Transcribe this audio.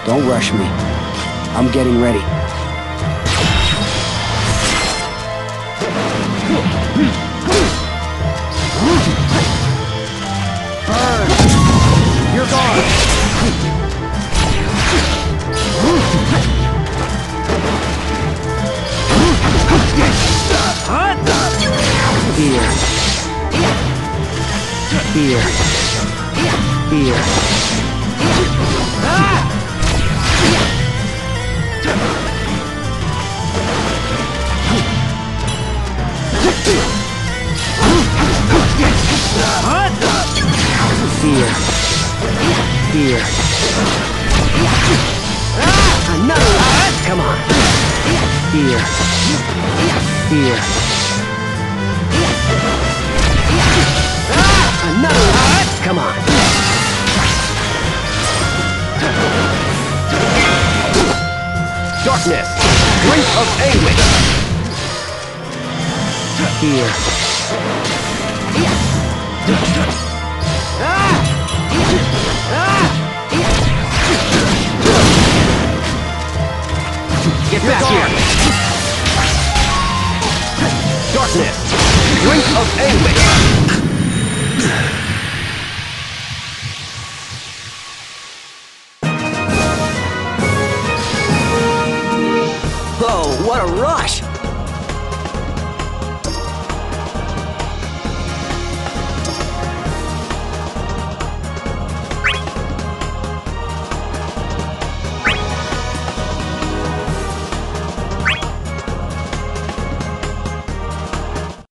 Don't rush me. I'm getting ready. Burn! You're gone! Here. Here. Here. Here. Here. Another one! Come on. Here. Here. Another one! Come on. Darkness! Drink of anguish! Here. Get back here! Darkness! Drink of anguish!